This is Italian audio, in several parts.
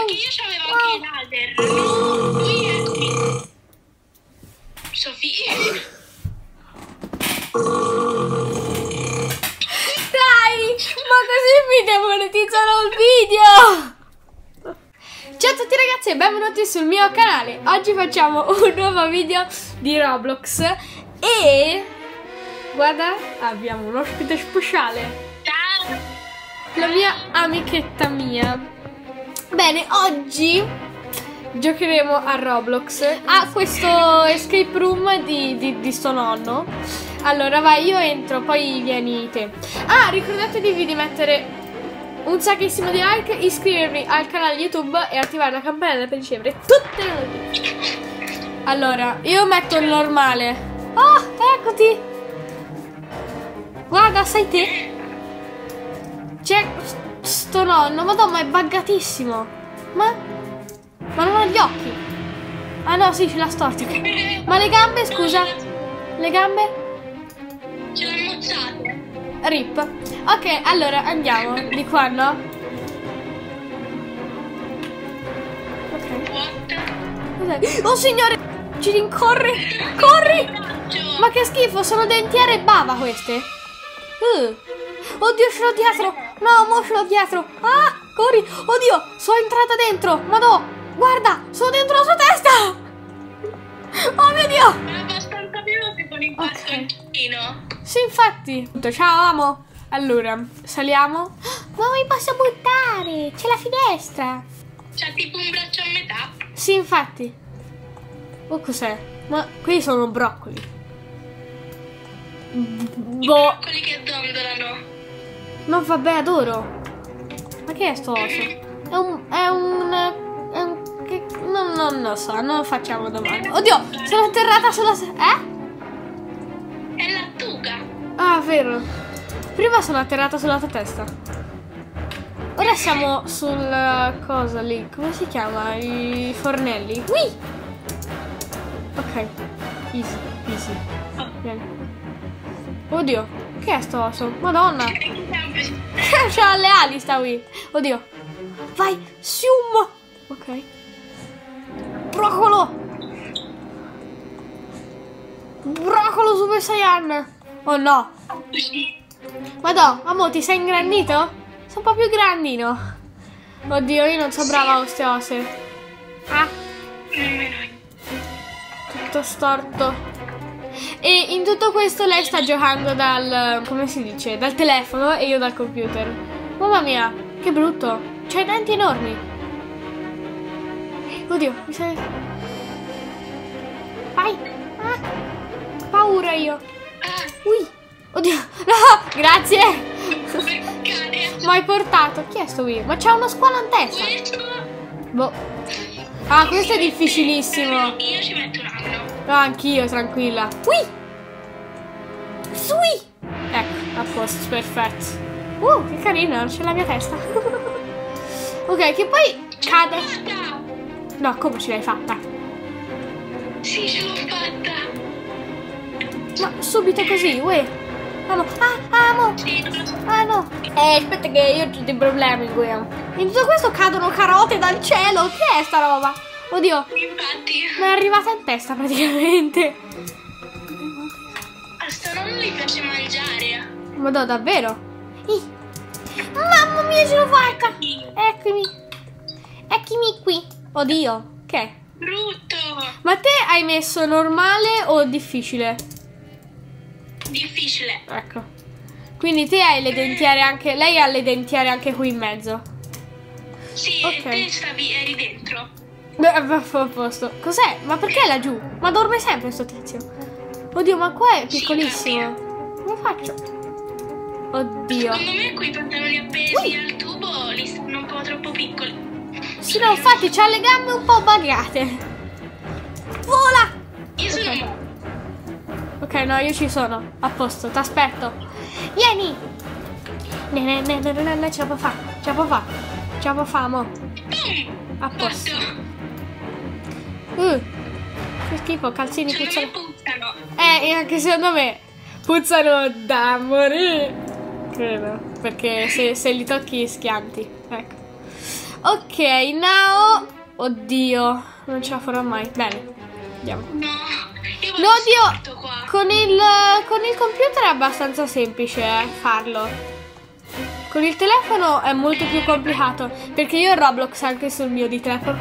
Perché io c'avevo anche il laser. No, lui è qui. Sofia. Dai, ma così mi demonetizzano il video. Ciao a tutti ragazzi e benvenuti sul mio canale. Oggi facciamo un nuovo video di Roblox e guarda, abbiamo un ospite speciale. Ciao. La mia amichetta mia. Bene, oggi giocheremo a Roblox, a questo escape room di sto nonno. Allora vai, io entro, poi vieni te. Ah, ricordatevi di mettere un sacchissimo di like, iscrivervi al canale YouTube e attivare la campanella per ricevere tutte le notifiche. Allora, io metto il normale. Oh, eccoti. Guarda, sei te. C'è sto nonno, madonna, è buggatissimo. Ma non ha gli occhi. Ah no, sì, ce l'ha storti. Ma le gambe, scusa. Le gambe? Ce l'ho mozzate. Rip. Ok, allora andiamo di qua, no? Ok. What? Cos'è? Oh signore! Ci rincorre! Corri! Ma che schifo, sono dentiere e bava queste. Oddio, ce l'ho dietro! No, mo ce l'ho dietro! Ah, corri! Oddio, sono entrata dentro! Madò! Guarda, sono dentro la sua testa! Oh mio Dio! È abbastanza veloce con il bastoncino. Sì, infatti. Ciao, amo. Allora, saliamo. Ma mi posso buttare? C'è la finestra. C'ha tipo un braccio a metà. Sì, infatti. Oh, cos'è? Ma qui sono broccoli. I Boh, broccoli che dondolano. non vabbè, adoro. Ma che è sto oso? Non lo so, non facciamo domande. Oddio, sono atterrata sulla... È lattuga. Ah, vero. Prima sono atterrata sulla tua testa. Ora siamo sul... cosa lì? Come si chiama? I fornelli. Ui! Ok. Easy, easy. Vieni. Oddio, che è sto oso? Madonna. C'ha le ali, sta qui. Oddio. Vai, sium. Ok. Broccolo. Broccolo Super Saiyan. Oh no. Madò, amo, ti sei ingrandito? Sono un po' più grandino. Oddio, io non so brava a queste ose. Ah. Tutto storto. E in tutto questo lei sta giocando dal... come si dice? Dal telefono e io dal computer. Mamma mia, che brutto. C'ha i denti enormi. Oddio, mi sa... Vai. Ah. Paura io. Ui. Oddio. No, grazie. Mi hai portato. Chi è sto qui? Ma c'ha uno squalo in testa. Boh. Ah, questo è difficilissimo. Io ci metto un anno. No, anch'io, tranquilla. Ui. Sui. Ecco, a posto, perfetto. Che carina, c'è la mia testa. Ok, che poi cade. No, come ce l'hai fatta? Sì, ce l'ho fatta. Ma subito così, uè. Amo. Ah, amo. Sì, non lo so. Ah, no. Aspetta che io ho dei problemi qui. In tutto questo cadono carote dal cielo. Che è sta roba? Oddio. Infatti. Mi è arrivata in testa praticamente. A sto nonno gli piace mangiare. Madò, davvero? Mamma mia, ce l'ho fatta. Eccomi. Eccomi qui. Oddio. Che? Brutto. Ma te hai messo normale o difficile? Difficile. Ecco. Quindi te hai le dentiere anche... Lei ha le dentiere anche qui in mezzo. Sì, Ok. te eri dentro. A posto. Cos'è? Ma perché è laggiù? Ma dorme sempre sto tizio. Oddio, ma qua è piccolissimo. Come faccio? Oddio. Secondo me quei pantaloni appesi al tubo li stanno un po' troppo piccoli. Sì, no, infatti c'ha le gambe un po' buggate. Vola! Io sono... Ok, no, io ci sono. A posto, ti aspetto. Vieni! Ne, ce la può fare. Ce la può fare. Ce la può fare, mo. A posto. Che schifo, calzini puzzano. Puzzano. E anche secondo me puzzano da morire. Credo. Perché se li tocchi schianti. Ecco. Ok, now. Oddio, non ce la farò mai. Bene, andiamo. No, io No, vado oddio, qua. con il computer è abbastanza semplice farlo. Con il telefono è molto più complicato, perché io ho Roblox anche sul mio di telefono.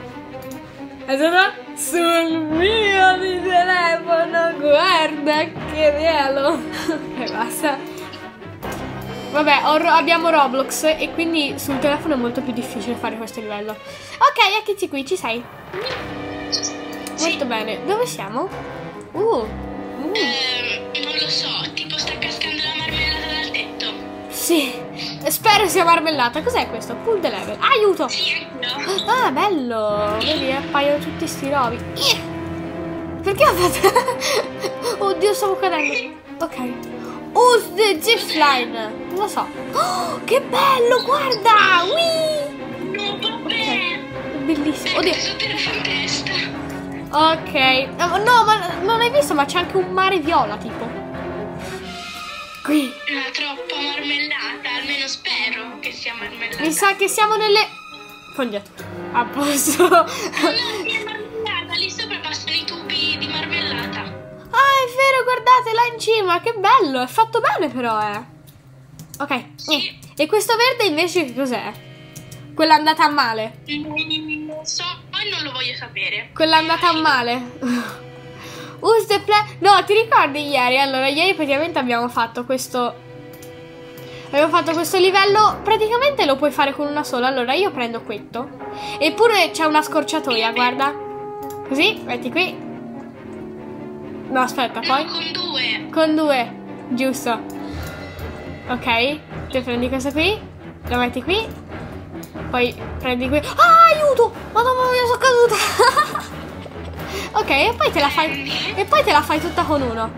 Sul mio di telefono, guarda che bello. E basta. Vabbè, abbiamo Roblox e quindi sul telefono è molto più difficile fare questo livello. Ok, eccoci qui, ci sei. Sì. Molto bene. Dove siamo? Non lo so, tipo sta cascando la marmellata dal tetto. Sì. Spero sia marmellata. Cos'è questo? Pull the level. Aiuto! Sì, no. Ah, bello. Vedi, appaiono tutti sti robi. Perché ho fatto... Oddio, stavo cadendo. Ok. Use the zipline. Non lo so. Oh, che bello, guarda. Whee! No, vabbè. È bellissimo. Oddio. Sotto in testa. Ok. No, ma non hai visto? Ma c'è anche un mare viola, tipo. Qui. No, troppa marmellata, almeno spero che sia marmellata. Mi sa che siamo nelle... Fognature. A posto. No, è marmellata, lì sopra passano i tubi di marmellata. Ah, è vero, guardate là in cima, che bello, è fatto bene però, Ok. Sì. E questo verde invece che cos'è? Quella andata a male. Non so, poi non lo voglio sapere. Quella andata a male. Use the No, ti ricordi ieri? Allora, ieri praticamente abbiamo fatto questo livello, praticamente lo puoi fare con una sola. Allora io prendo questo. Eppure c'è una scorciatoia, guarda. Così, metti qui. No, aspetta, poi. No, con due. Con due, giusto. Ok, te prendi questo qui, lo metti qui, poi prendi qui. Ah, aiuto! Madonna mia, sono caduta! Ok, e poi te la fai. E poi te la fai tutta con uno.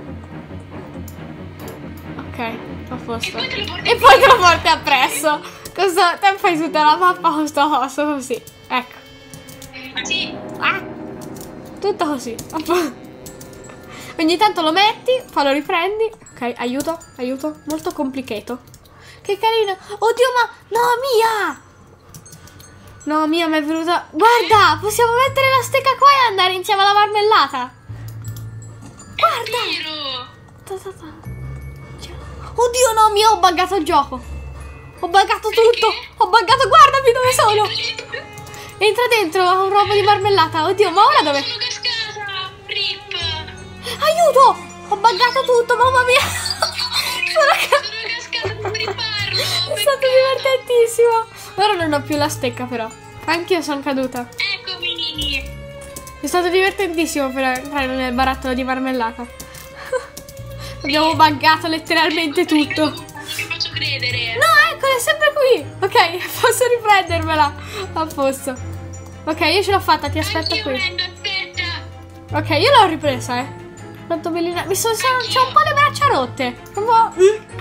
Ok, a posto. E poi te lo porti appresso. Questo, te fai tutta la mappa con sto coso così. Ecco. Sì. Ah, tutto così. Ogni tanto lo metti, poi lo riprendi. Ok, aiuto, aiuto. Molto complicato. Che carino. Oddio, ma... No, Mia! No, Mia, mi è venuta... Guarda, possiamo mettere la stecca qua e andare insieme alla marmellata. Guarda. Oddio, no, Mia, ho buggato il gioco. Ho buggato tutto. Ho buggato, guardami dove sono. Entra dentro a un robo di marmellata. Oddio, ma ora dove... Sono cascata. Rip. Aiuto! Ho buggato tutto, mamma mia! Sono cascata per riparlo. È stato divertentissimo. Ora non ho più la stecca però. Anch'io sono caduta. Eccomi. È stato divertentissimo per entrare nel barattolo di marmellata. Abbiamo buggato letteralmente tutto. Non ti faccio credere. No, eccola, è sempre qui. Ok, posso riprendermela. A posto. Ok, io ce l'ho fatta, ti aspetto Anch'io qui. prendo, aspetta. Ok, io l'ho ripresa, Quanto bellina. C'ho un po' le braccia rotte. Un po'.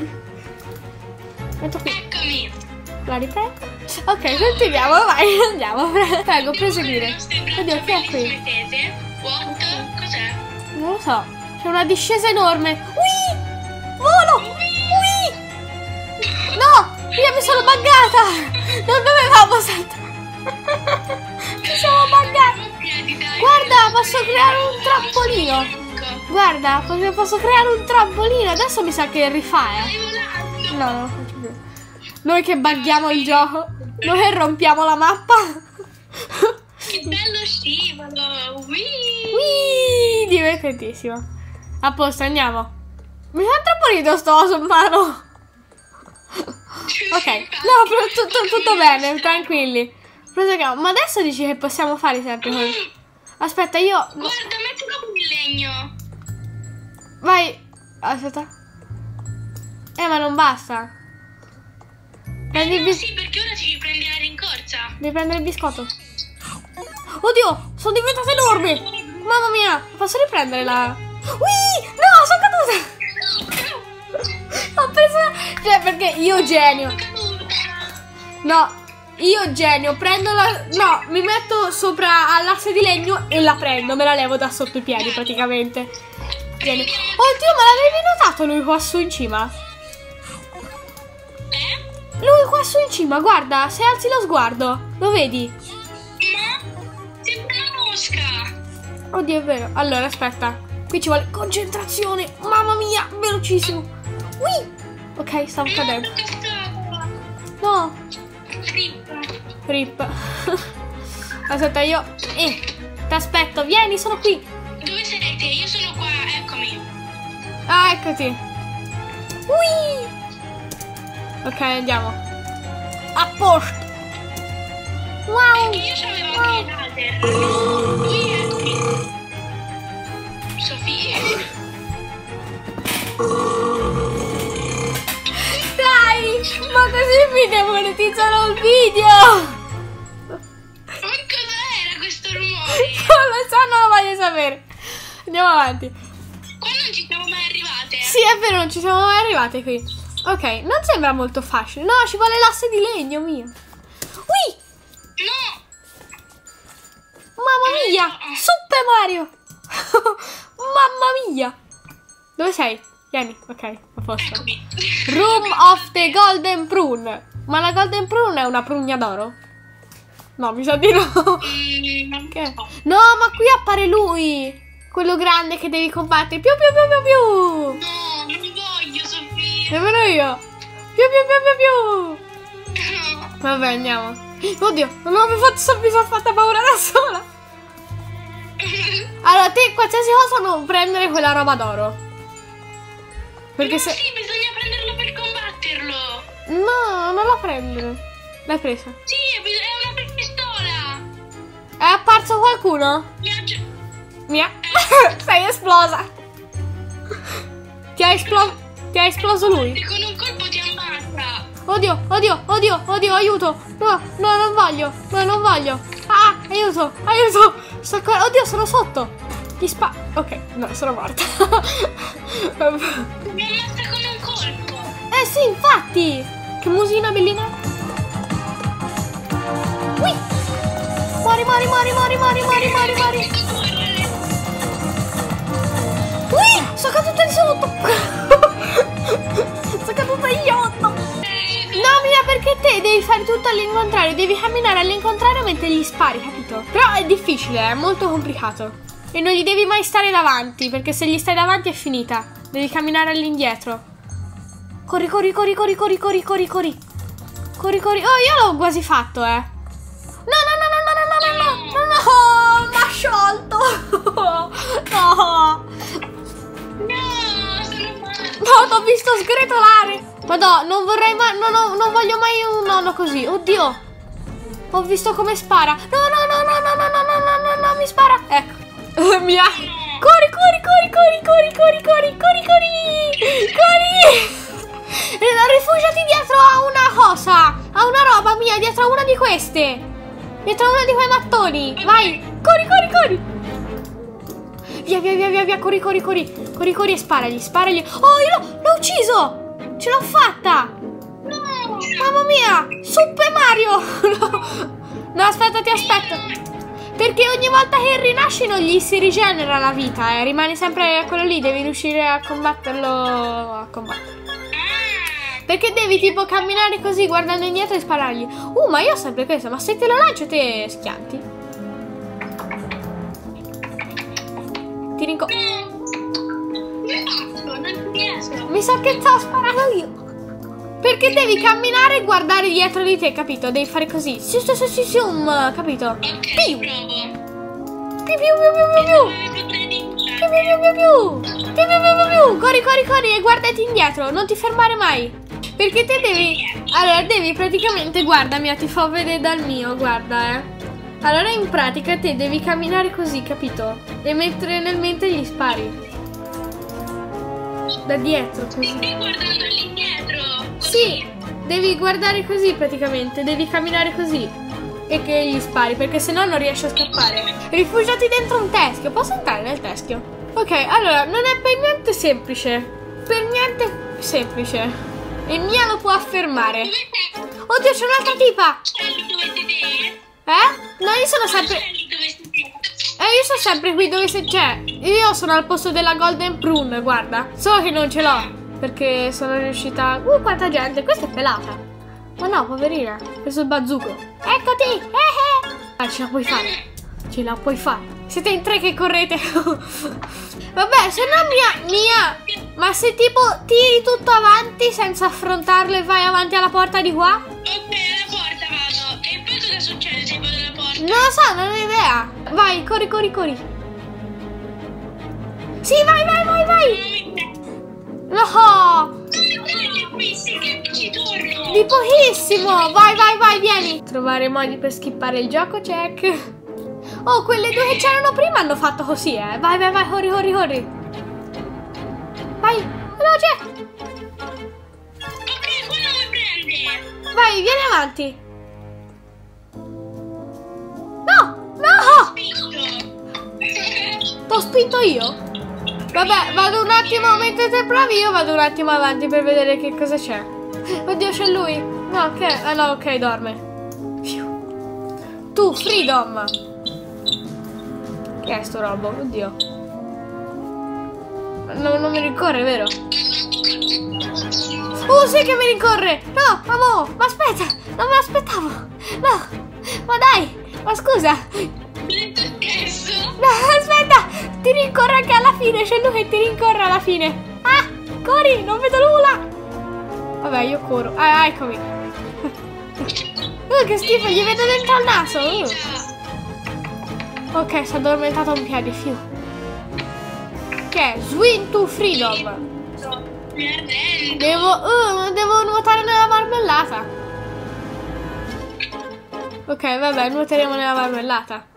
Metto qui. Eccomi. La riprendo. Ok, continuiamo, vai, andiamo. Prego, proseguire. Oddio, che è qui? Smettete. What? Cos'è? Non lo so. C'è una discesa enorme. Ui! Volo! Ui! No! Io mi sono buggata! Non dovevamo saltare. Mi sono buggata. Guarda, posso creare un trampolino. Guarda, posso creare un trampolino. Adesso mi sa che rifà, No, non lo faccio più. Noi che buggiamo il gioco. Noi che rompiamo la mappa. Che bello scivolo. Ui, divertentissimo. A posto, andiamo. Mi fa troppo ridere sto oso in mano. Ok, no, tutto bene, tranquilli. Proseguiamo. Ma adesso dici che possiamo fare sempre così. Aspetta, io... Guarda, mettilo con il legno. Vai. Aspetta. Ma non basta. Prendi il Sì, perché ora ci prendi la rincorsa. Devi prendere il biscotto. Oddio, sono diventato enorme. Mamma mia, posso riprendere la... Ui, no, sono caduta. Ho preso... Cioè, perché io genio. No, io genio, prendo la... No, mi metto sopra all'asse di legno e la prendo, me la levo da sotto i piedi praticamente. Genio. Oddio, ma l'avevi notato lui qua su in cima? Lui qua su in cima, guarda, se alzi lo sguardo, lo vedi? Ma sembra una mosca. Oddio, è vero. Allora, aspetta. Qui ci vuole concentrazione. Mamma mia, velocissimo. Ui! Ok, stavo cadendo. No. Rip. Aspetta, io... ti aspetto, vieni, sono qui. Dove siete? Io sono qua, eccomi. Ah, eccoti. Ui! Ok, andiamo. A posto. Wow. Perché io c'avevo anche il laser. Qui, eccomi. Sofia. Dai, ma così mi demonetizzano il video. Ma cos'era questo rumore? Non lo so, non lo voglio sapere. Andiamo avanti. Qua non ci siamo mai arrivate. Sì, è vero, non ci siamo mai arrivate qui. Ok, non sembra molto facile. No, ci vuole l'asse di legno, mio. Ui! No. Mamma mia! Super Mario! Mamma mia! Dove sei? Vieni, ok, a posto. Eccomi. Room of the Golden Prune. Ma la Golden Prune è una prugna d'oro? No, mi sa di no. Che? No, ma qui appare lui. Quello grande che devi combattere. Più più più più più. No, non mi voglio, Sofia. Nemmeno io. Più più più più più. Vabbè, andiamo. Oddio, non mi sono fatta paura da sola. Allora, te qualsiasi cosa non prendere quella roba d'oro. Perché Ma se... sì, bisogna prenderlo per combatterlo. No, non la prendere. L'hai presa? Sì, è una pistola. È apparso qualcuno? Mia. Sei esplosa. Ti ha esploso lui. Con un colpo ti ammazza. Oddio, oddio, oddio, oddio, aiuto. No, no, non voglio. No, non voglio. Ah, aiuto, aiuto. Oddio, sono sotto. Ok, no, sono morta. Mi ammazza con un colpo. Sì, infatti. Che musina bellina. Ui. Muori, muori, muori, muori, muori, muori, muori, muori. Ui, sono caduta di sotto. Sono caduta io. No, Mia, perché te devi fare tutto all'incontrario. Devi camminare all'incontrario mentre gli spari, capito? Però è difficile, è molto complicato. E non gli devi mai stare davanti, perché se gli stai davanti è finita. Devi camminare all'indietro. Corri, corri, corri, corri, corri, corri, corri, corri. Corri, corri. Oh, io l'ho quasi fatto, No, no, no, no, no, no, no, no, no, no, m'ha sciolto. No. No, sono morta. No, t'ho visto sgretolare. Madò, non vorrei mai, non voglio mai un nonno così. Oddio. Ho visto come spara. No, no, no, no, no, no, no, no, no, no, no, mi spara. Ecco. Mia. Corri, corri, corri, corri, corri, corri, corri, corri, corri. Corri. Rifugiati dietro a una cosa. A una roba mia, dietro a una di queste. Dietro a uno di quei mattoni. Vai. Corri, corri, corri. Via, via, via, via, via. Corri, corri, corri. Corri, corri e sparagli, sparagli. Oh, io l'ho ucciso. Ce l'ho fatta. No. Mamma mia. Super Mario. No. No, aspetta, ti aspetto. Perché ogni volta che rinasci non gli si rigenera la vita, rimane sempre quello lì, devi riuscire a combatterlo. A combattere. Perché devi tipo camminare così, guardando indietro e sparargli. Ma io ho sempre questo, ma se te lo lancio te schianti. Ti rinco. Non riesco. Mi sa che ti ho sparato io. Perché devi camminare e guardare dietro di te, capito? Devi fare così. Sì, capito? Ok, Piu. provo. Piu piu piu piu piu piu. Piu piu piu piu piu. Piu piu piu piu piu. Corri, corri, corri e guardati indietro, non ti fermare mai. Perché te devi... Allora, devi praticamente... Guarda, Mia, ti fa vedere dal mio, guarda, Allora, in pratica, te devi camminare così, capito? E mentre nel mente gli spari. Da dietro, così. Stai guardando all'indietro. Sì, devi guardare così praticamente, devi camminare così e che gli spari, perché sennò non riesci a scappare. Rifugiati dentro un teschio, posso entrare nel teschio? Ok, allora, non è per niente semplice, per niente semplice. E Mia lo può affermare. Oddio, c'è un'altra tipa! Dove siete? No, io sono sempre... io sono sempre qui dove c'è. Io sono al posto della Golden Prune, guarda. Solo che non ce l'ho, perché sono riuscita... quanta gente, questa è pelata. Ma no, poverina, ho preso il bazooka. Eccoti! Dai, ce la puoi fare. Ce la puoi fare. Siete in 3 che correte. Vabbè, se no Mia. Ma se tipo tiri tutto avanti senza affrontarlo e vai avanti alla porta di qua? Ok, alla porta vado. E poi cosa succede se vado alla porta? Non lo so, non ho idea. Vai, corri, corri, corri. Sì, vai, vai, vai, vai. No! Che ci torno. Di pochissimo. Vai, vai, vai, vieni. Trovare modi per skippare il gioco, check. Oh, quelle 2 che c'erano prima hanno fatto così, eh. Vai, vai, vai, corri, corri, corri. Vai, veloce. Ok, quello mi prende. Vai, vieni avanti. No, no. T'ho spinto io. Vabbè, vado un attimo, mentre te provi io vado un attimo avanti per vedere che cosa c'è. Oddio, c'è lui. No, ok, ah no, ok, dorme. Tu, Freedom. Che è sto robo? Oddio. Non mi rincorre, vero? Oh, sì che mi rincorre. No, amore, ma aspetta, non me l'aspettavo. No, ma dai, ma scusa. No, aspetta, ti rincorre anche alla fine, c'è lui che ti rincorre alla fine. Ah, corri, non vedo nulla. Vabbè, io corro. Ah, eccomi. Che schifo, gli vedo dentro al naso. Ok, si è addormentato un piede, fiu. Che è? Swim to freedom. Devo nuotare nella marmellata. Ok, vabbè, nuoteremo nella marmellata.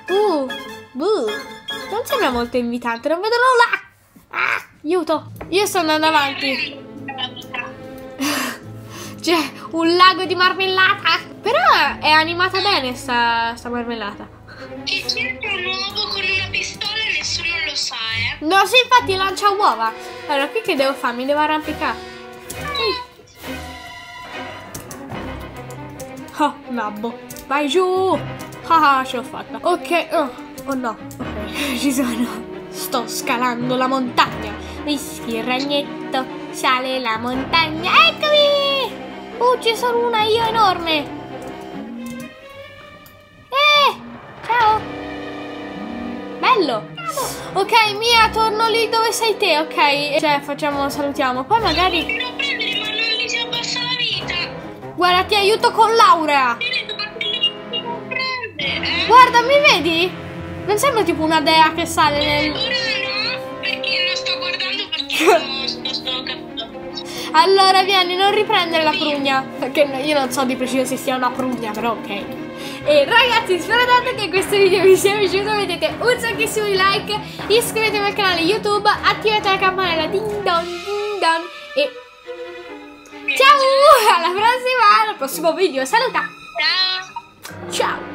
Non sembra molto invitante, non vedo nulla. Ah, aiuto. Io sto andando avanti. C'è un lago di marmellata. Però è animata bene sta marmellata. E cerca un uovo con una pistola e nessuno lo sa, eh. No, sì, infatti lancia uova. Allora, qui che devo fare? Mi devo arrampicare. Oh, nabbo. Vai giù. Ah, ce l'ho fatta. Ok. Oh no. Ok, ci sono. Sto scalando la montagna. Whisky, il ragnetto. Sale la montagna. Eccomi. Ci sono una io enorme. Ciao. Bello. Ok, Mia, torno lì dove sei te, ok? Cioè, salutiamo. Poi magari... Non prendere, ma non gli si abbassa la vita. Guarda, ti aiuto con Laura. Guarda, mi vedi? Non sembra tipo una dea che sale nel... Ora no, perché non sto guardando perché sto capendo. Allora, vieni, non riprendere la prugna. Perché io non so di preciso se sia una prugna, però ok. E ragazzi, spero tanto che questo video vi sia piaciuto. Mettete un sacchissimo di like, iscrivetevi al canale YouTube, attivate la campanella ding dong e ciao, alla prossima, al prossimo video. Saluta. Ciao. Ciao.